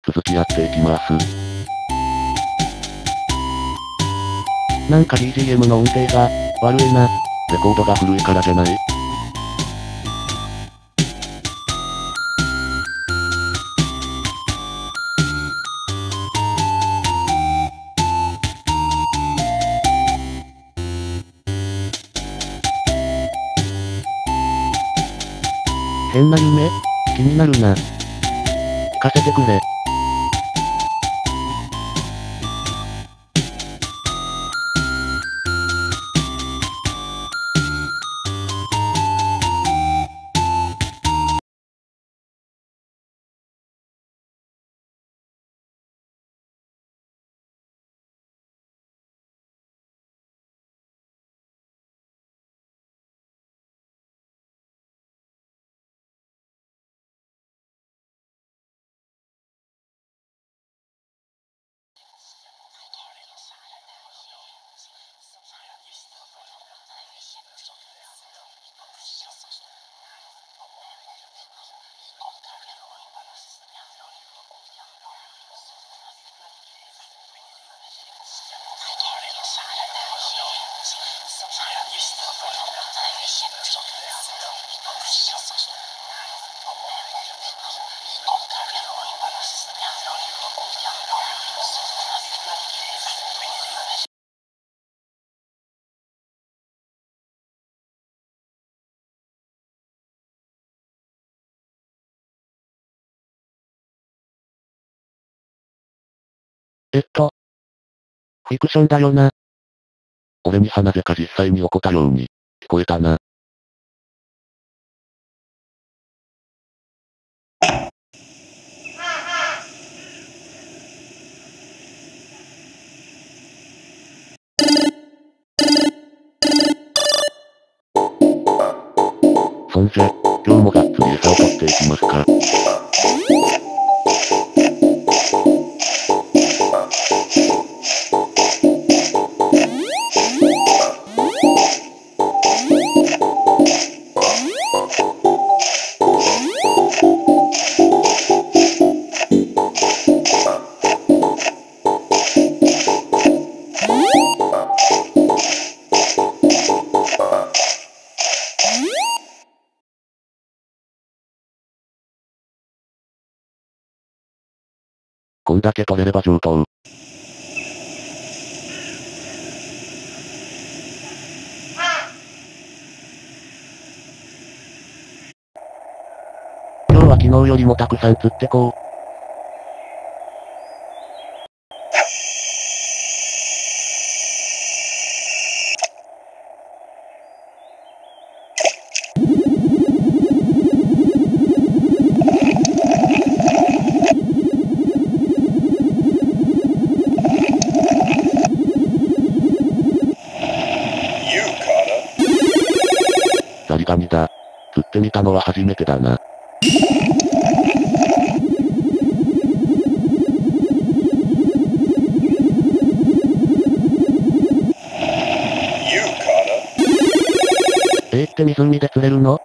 続きやっていきます。 なんか BGM の音程が悪いな。 レコードが古いからじゃない？ 変な夢？気になるな。聞かせてくれ。フィクションだよな。 俺に鼻でか実際に起こったように、聞こえたな。そんじゃ、今日もがっつり餌を取っていきますか。こんだけ取れれば上等。 今日は昨日よりもたくさん釣ってこう。 ザリガニだ。釣ってみたのは初めてだな。 って湖で釣れるの？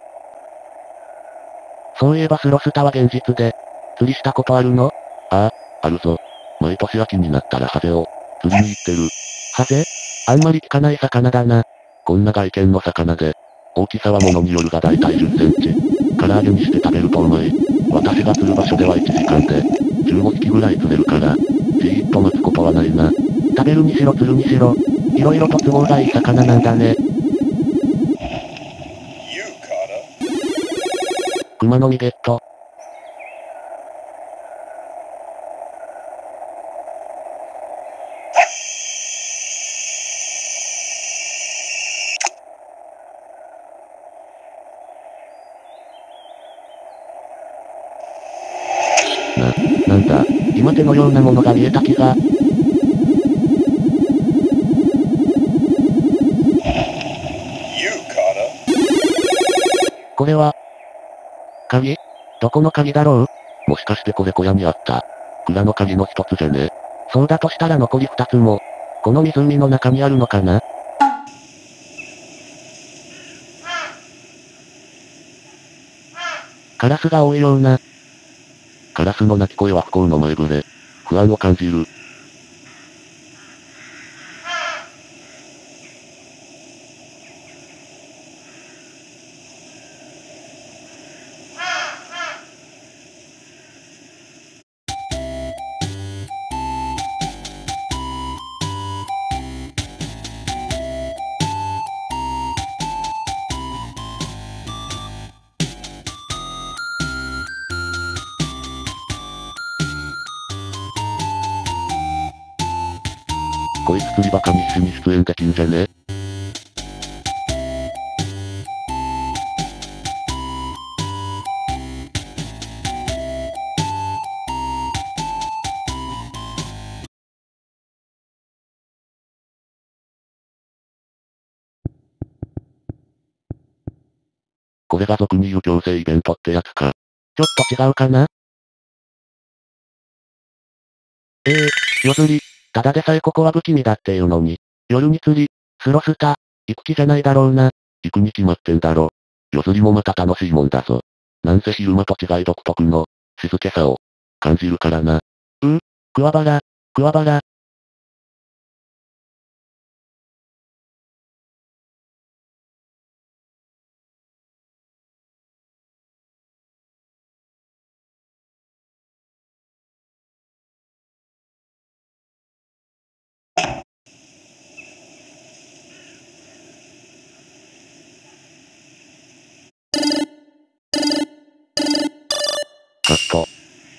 そういえばスロスタは現実で、釣りしたことあるの？ ああるぞ。毎年秋になったらハゼを、釣りに行ってる。 ハゼ？あんまり聞かない魚だな。 こんな外見の魚で、大きさはものによるがだいたい10センチ。唐揚げにして食べるとうまい。私が釣る場所では1時間で、15匹ぐらい釣れるから、じーっと待つことはないな。 食べるにしろ釣るにしろ、いろいろと都合がいい魚なんだね。熊の実ゲット。 なんだ、 今手のようなものが見えた気が。これは、鍵？どこの鍵だろう？ もしかしてこれ小屋にあった、蔵の鍵の一つじゃね？ そうだとしたら残り2つも、この湖の中にあるのかな？カラスが多いような。 カカラスの鳴き声は不幸の前触れ。不安を感じる。こいつ釣りバカ日誌に出演できんじゃね？これが俗に言う強制イベントってやつか。 ちょっと違うかな？夜釣り。ただでさえここは不気味だっていうのに。夜に釣り、スロスタ、行く気じゃないだろうな。 行くに決まってんだろ。夜釣りもまた楽しいもんだぞ。なんせ昼間と違い独特の、静けさを、感じるからな。 桑原、桑原。 カット。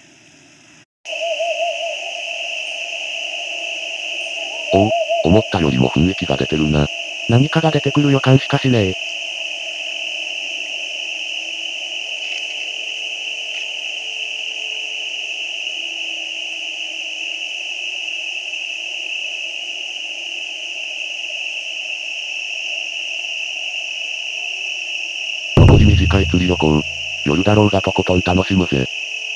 おう、思ったよりも雰囲気が出てるな。 何かが出てくる予感しかしねえ。 残り短い釣り旅行。夜だろうがとことん楽しむぜ。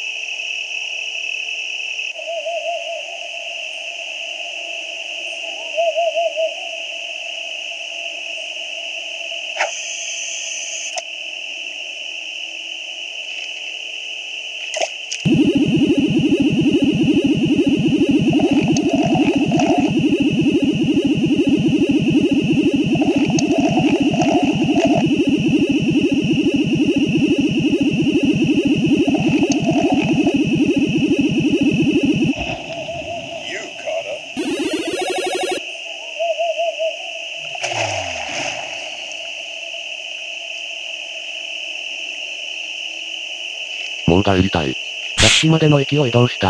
もう帰りたい。 ラッシュまでの勢いどうした？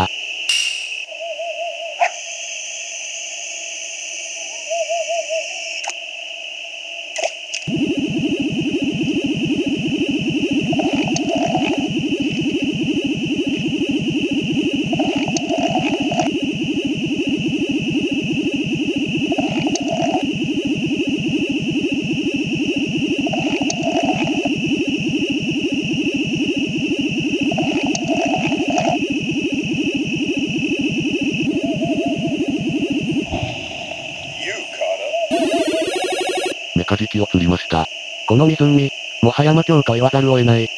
メカジキを釣りました。 この湖、もはや魔境と言わざるを得ない。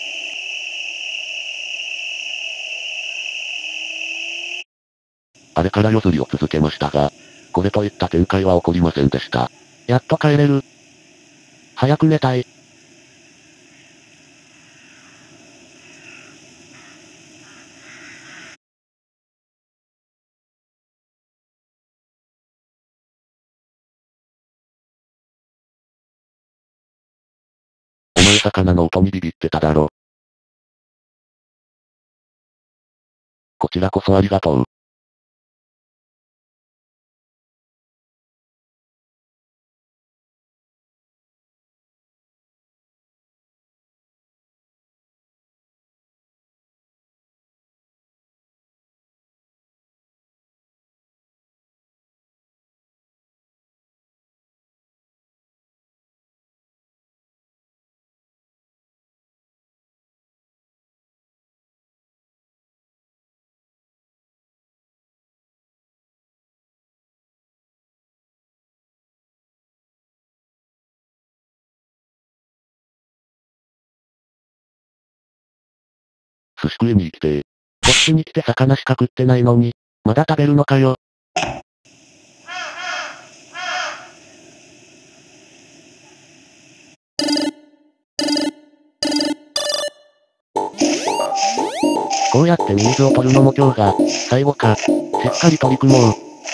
あれから夜釣りを続けましたが、これといった展開は起こりませんでした。 やっと帰れる。早く寝たい。 お前魚の音にビビってただろ。こちらこそありがとう。寿司食いに行きてー。 っちに来て魚しか食ってないのに、まだ食べるのかよ。こうやってミミズを取るのも今日が、最後か。しっかり取り組もう。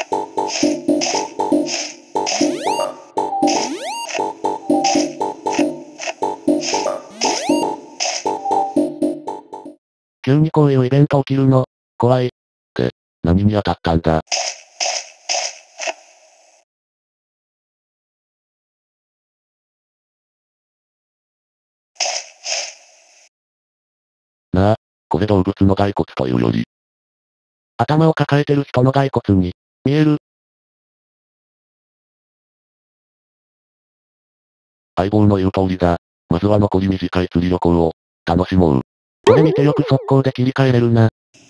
急にこういうイベント起きるの、怖い。 で、何に当たったんだ。なあ、これ動物の骸骨というより、 頭を抱えてる人の骸骨に、見える。 相棒の言う通りだ。まずは残り短い釣り旅行を、楽しもう。 これ見てよく速攻で切り替えれるな。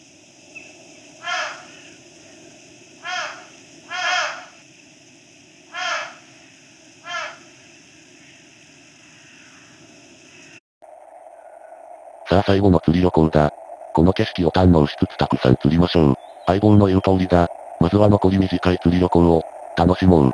さあ最後の釣り旅行だ。この景色を堪能しつつたくさん釣りましょう。相棒の言う通りだ。まずは残り短い釣り旅行を、楽しもう。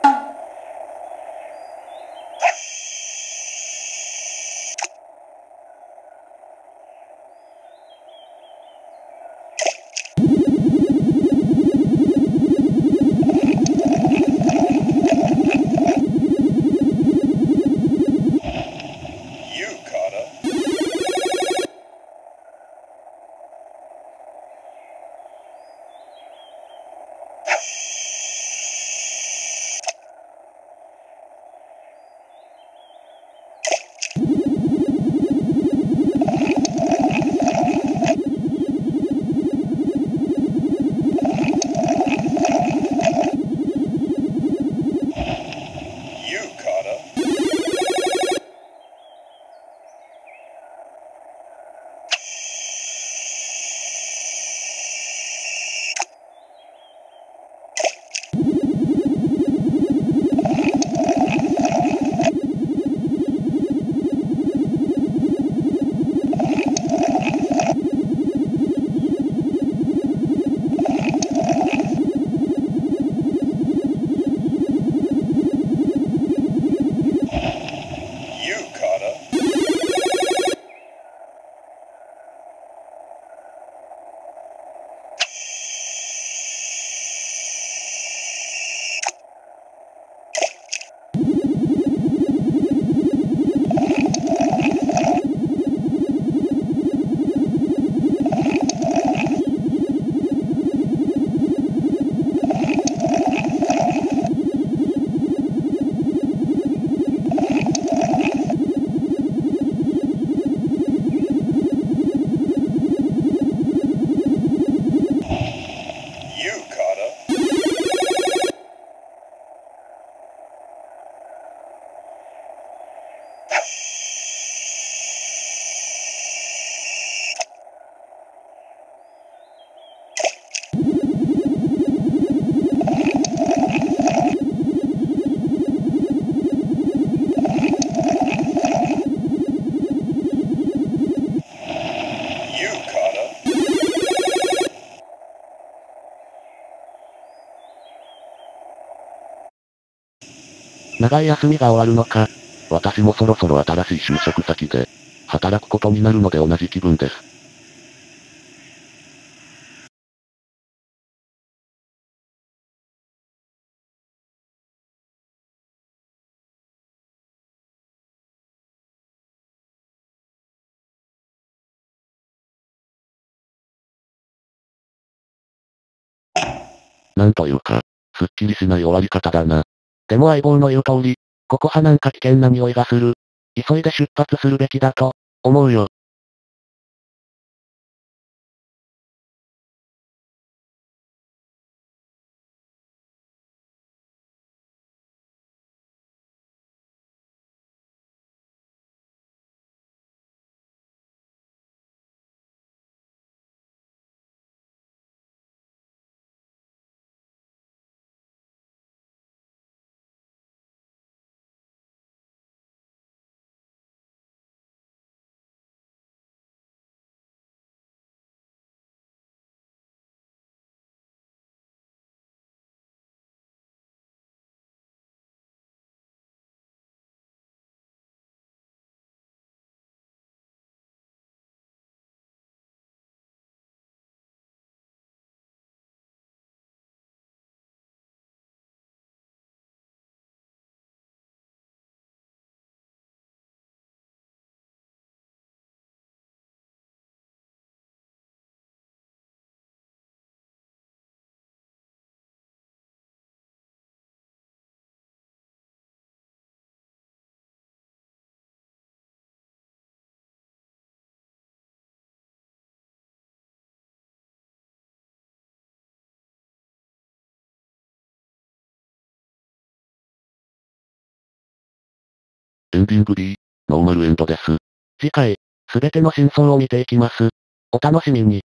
長い休みが終わるのか。 私もそろそろ新しい就職先で、働くことになるので同じ気分です。なんというか、すっきりしない終わり方だな。 でも相棒の言う通り、ここはなんか危険な匂いがする。急いで出発するべきだと、思うよ。 エンディング B、ノーマルエンドです。 次回、すべての真相を見ていきます。お楽しみに。